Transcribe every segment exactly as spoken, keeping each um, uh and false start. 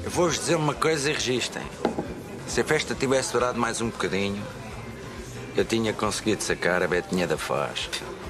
Eu vou-vos dizer uma coisa e registem. Se a festa tivesse durado mais um bocadinho, eu tinha conseguido sacar a Betinha da Foz.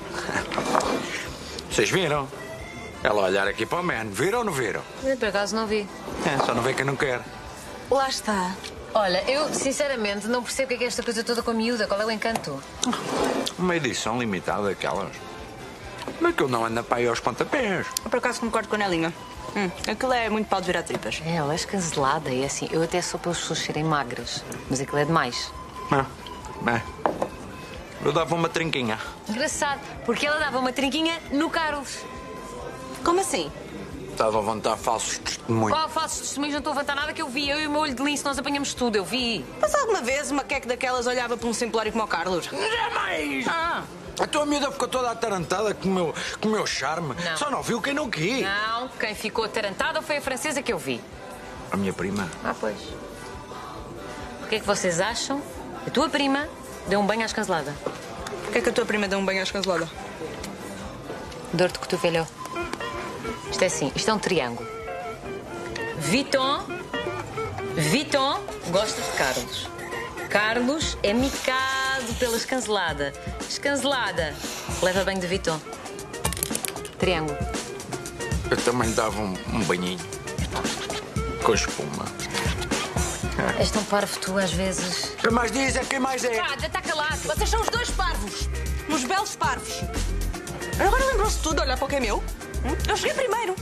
Vocês viram? Ela olhar aqui para o man. Viram ou não viram? Eu, por acaso, não vi. É, só não vê quem não quer. Lá está. Olha, eu, sinceramente, não percebo o que é, que é esta coisa toda com a miúda. Qual é o encanto? Uma edição limitada daquelas. Mas que eu não ando para aí aos pontapés. Eu, por acaso, concordo com a Nelinha. Hum, aquilo é muito pau de virar tripas. É, ela é escancelada e é assim. Eu até sou para as pessoas serem magras, mas aquilo é demais. Ah, bem. Eu dava uma trinquinha. Engraçado, porque ela dava uma trinquinha no Carlos. Como assim? Estava a levantar falsos testemunhos. Qual falsos testemunhos? Não estou a levantar nada que eu vi. Eu e o meu olho de lince, nós apanhamos tudo. Eu vi. Mas alguma vez uma queque daquelas olhava para um simplório como o Carlos? Jamais! Ah. A tua miúda ficou toda atarantada com o meu, com o meu charme. Não. Só não viu quem não quis. Não, quem ficou atarantada foi a francesa que eu vi. A minha prima. Ah, pois. O que é que vocês acham? A tua prima deu um banho à escancelada. Porquê é que a tua prima deu um banho à escancelada? Dor de cotovelo. Isto é assim, isto é um triângulo. Viton, Viton gosta de Carlos. Carlos é micado pela escancelada. Escancelada leva banho de Viton. Triângulo. Eu também dava um, um banhinho. Com espuma. És tão parvo tu, às vezes. Quem mais diz é quem mais é. Ah, está calado. Vocês são os dois parvos. Uns belos parvos. Agora lembrou-se tudo de olhar para o que é meu? Hum? Eu cheguei primeiro.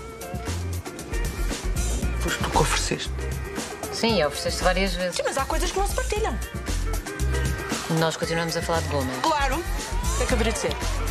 Foste tu que ofereceste. Sim, ofereceste várias vezes. Sim, mas há coisas que não se partilham. Nós continuamos a falar de goma. Claro. O que é que haveria de ser?